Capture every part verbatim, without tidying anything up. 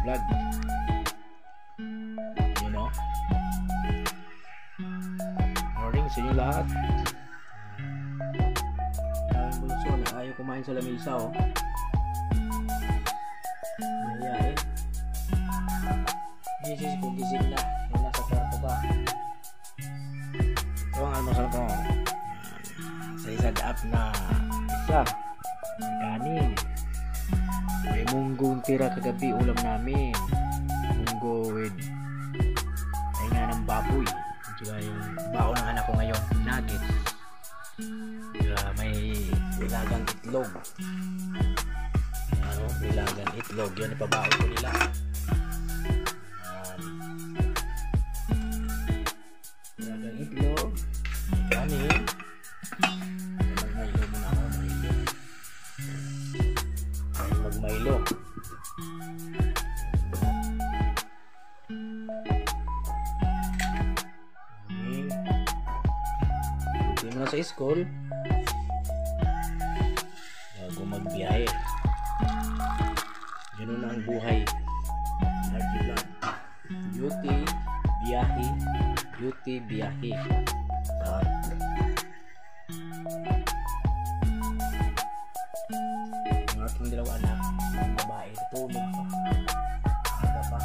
Vlog. You know? Morning sa inyo lahat. Ang bunso na ayaw kumain sa lamisa, oh. Mahihain. Gising ko, gising na. Wala sa kwarto ba? Ito ang almasal ko. Sa isa daap na isa. Kanin. May munggong tira kagabi ulam namin. Munggo with ay nga ng baboy. Diba yung baon ng anak ko ngayon, nuggets. Diba may nilagang itlog. Ano, nilagang itlog. Yan ipabaon ko nila. Um, nilagang itlog. Kanin. Magmaylo muna ako. Magmaylo. Ay magmaylo. Na sa school bago magbiyahe. Ganun na ang buhay. Duty, biyahe, duty, biyahe. Uh, ang aking dalawa anak, ang babae, tulog pa. Aga pa.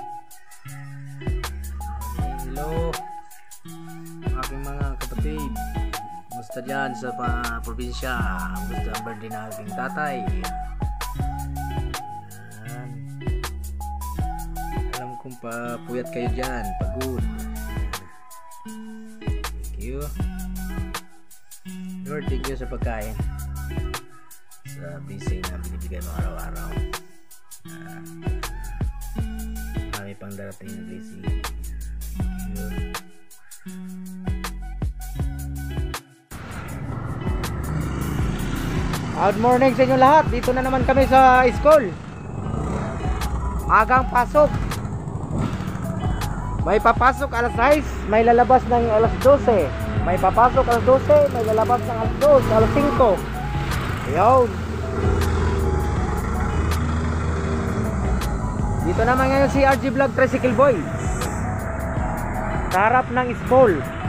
Hello, aking mga kapatid. Basta dyan sa uh, probinsya. Basta ang birthday na aking tatay. Ayan. Alam kong pa puyat kayo dyan. Pagod. Thank you Lord, thank you sa pagkain, sa blessing na binibigay mo araw-araw. uh, Marami pang darating na blessing. Thank you. Good morning sa inyo lahat. Dito na naman kami sa school. Agang pasok. May papasok alas sais, may lalabas ng alas dose. May papasok alas dose, may lalabas ng alas dos, alas singko. Ayun. Dito naman ngayon si R G Vlog Tricycle Boy. Sa harap ng school.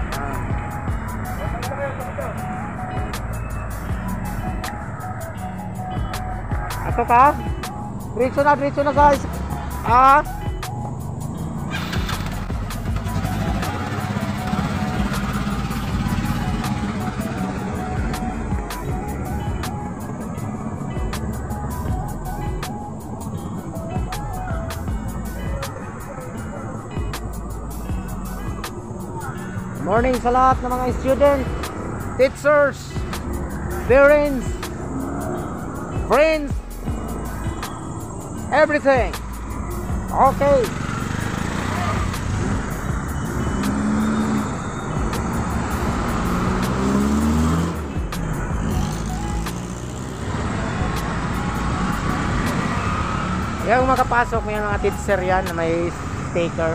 Ato ka? Diretso na, diretso na guys. Ah. Morning sa lahat ng mga students, teachers, parents, friends, everything. Okay. Yung makapasok may mga teacher yan na may sticker.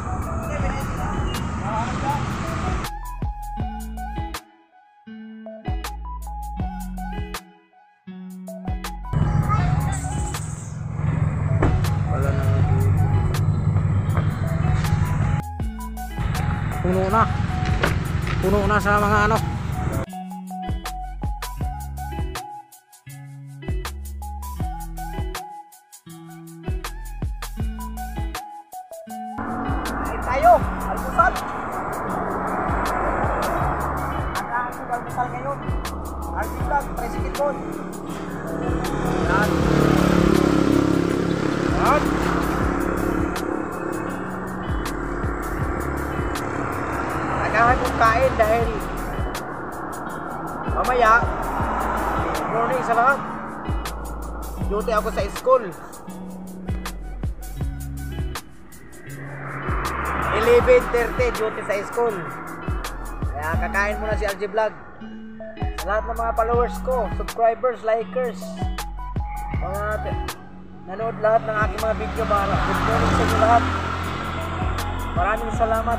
Puno na. Puno na sa mga ano. Ay tayo, almusal. Ang aking almusal ngayon. R G Vlog, Tricycle Boy. Yan. Yan. Nagahan kong kain dahil mamaya morning sa lahat. Duty ako sa school. eleven thirty duty sa school. Kaya kakain muna si R G Vlog. Sa lahat ng mga followers ko, subscribers, likers, mga nanood lahat ng aking mga video, mga good morning sa inyo lahat. Maraming salamat.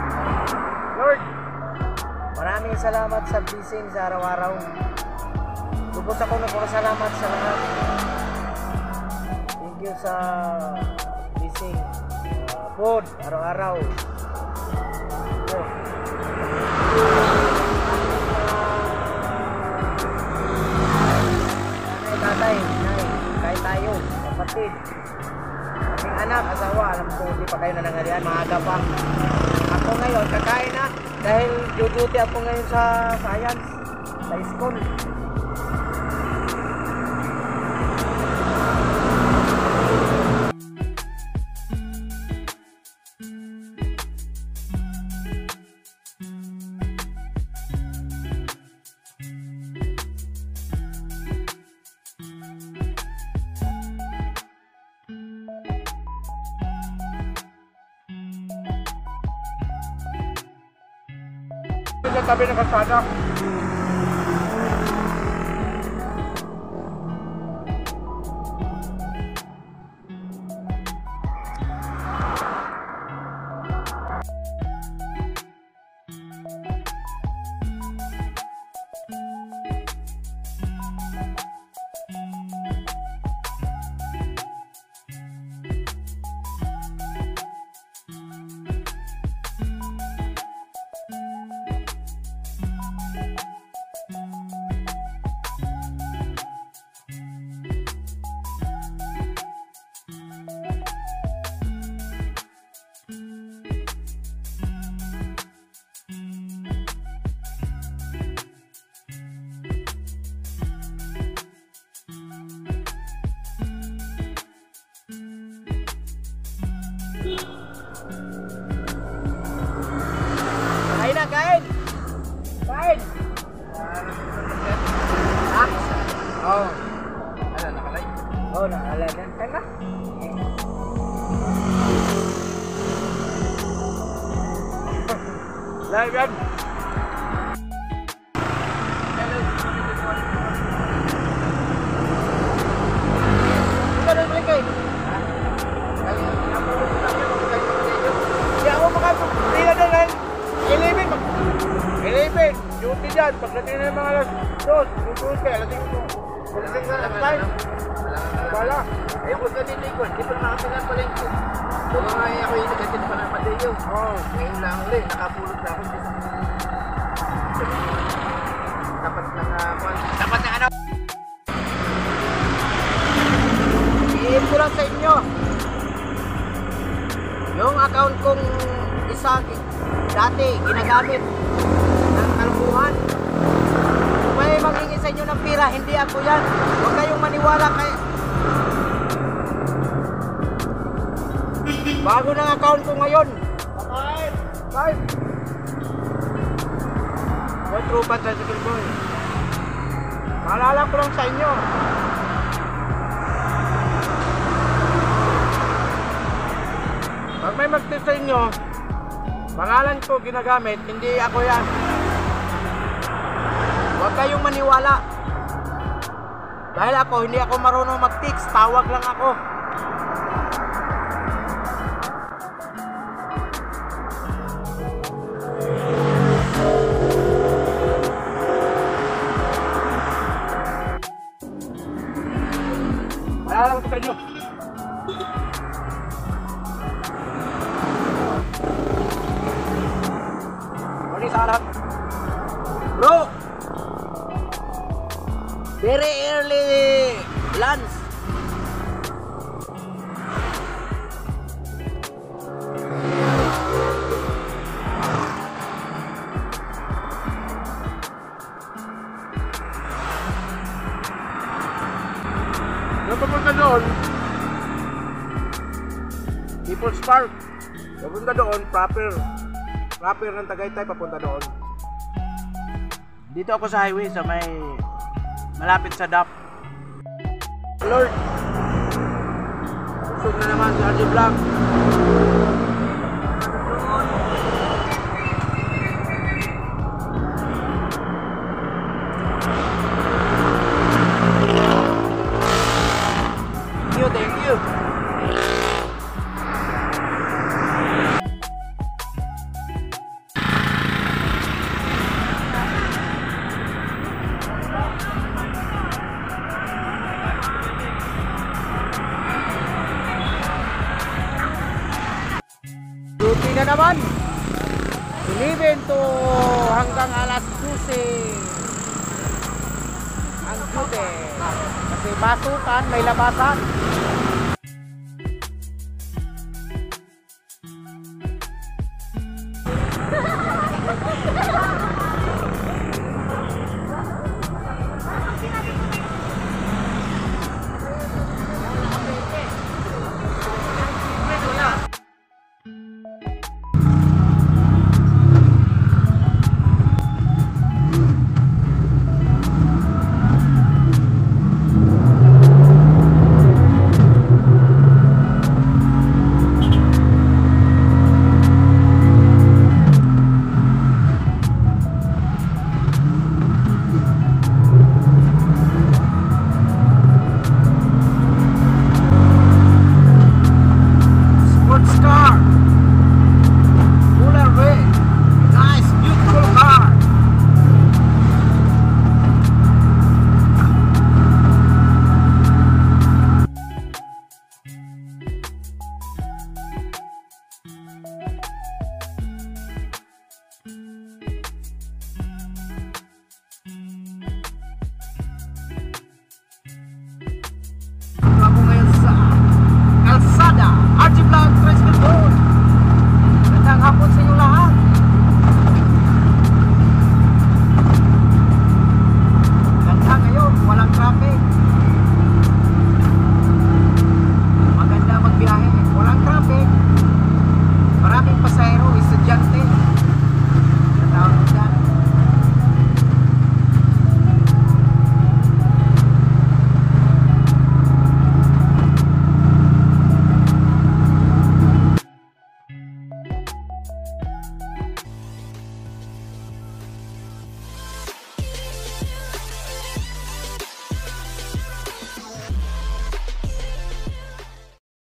Lord, maraming salamat sa blessing sa araw-araw. Lubos ako nagpapasalamat sa lahat. Thank you sa blessing. Uh, food, araw-araw. Oh. Nanay, tatay, nay, kahit tayo, kapatid. Aming anak, asawa, alam ko hindi pa kayo nanangalian, maaga pa. Ako ngayon, kakain na dahil duty ako ngayon sa science, sa school. Sa tabi ng kalsada. Kain na, kain! Kain! Ha? Oo. Oh. Ano, nakalay? Oo, oh, nakalay na. Kain na. Live yan! Ito na balik kayo. Hindi ako makapagpila na lang. eleven, eleven, duty dyan. Pagdating na yung mga alas dos, duty ka, alasing mo. Pagdating ka alas five. Wala. Ayun ko sa dinikon, di pa nakapingan pa rin ko. Kung nga ako yung negative pa ng Mateo. Oo. Ngayon lang ulit, nakapulot na ako. Dapat na nga, dapat na ano. I-hit ko lang sa inyo. Yung account kong isa dati ginagamit ng kalbuhan. Kung may maghingi sa inyo ng pira, hindi ako yan. Huwag kayong maniwala kay bago ng account ko ngayon. Five! Five! What true ba sa Sikil Boy? Maalala ko lang sa inyo. Pag may mag-tip sa inyo, pangalan ko ginagamit, hindi ako yan. Huwag kayong maniwala. Dahil ako, hindi ako marunong mag-text, tawag lang ako. Paalala ko sa inyo. Sa lahat. Bro, very early lunch. Nung pupunta doon, People's Park, pupunta doon, proper Proper ng Tagaytay papunta doon. Dito ako sa highway sa may malapit sa D A P. Lord, usog na naman sa R J Vlog. Thank you, thank you. naman. eleven to hanggang alas twelve. Ang duty. Kasi pasukan, may labasan.